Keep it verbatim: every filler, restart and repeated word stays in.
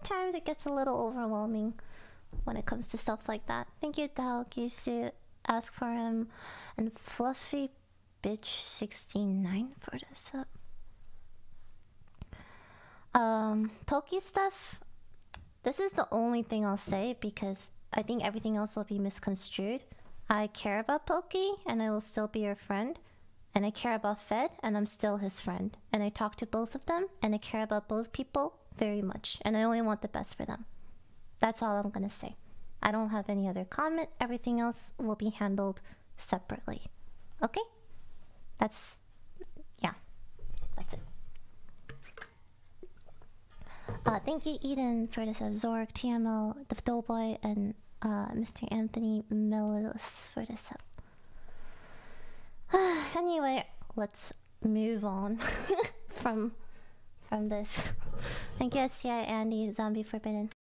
sometimes it gets a little overwhelming when it comes to stuff like that. Thank you, Daokisu. Ask for him. And Fluffy Bitch sixty-nine for this up. Um, Pokey stuff. This is the only thing I'll say because I think everything else will be misconstrued. I care about Pokey and I will still be your friend. And I care about Fed and I'm still his friend. And I talk to both of them and I care about both people very much. And I only want the best for them. That's all I'm gonna say. I don't have any other comment. Everything else will be handled separately. Okay? That's... yeah. That's it. Uh, thank you, Eden, for this. Zorg, T M L, the Doughboy, and uh, Mister Anthony Melis for this. Anyway, let's move on from from this. Thank you, S T I, Andy, Zombie Forbidden.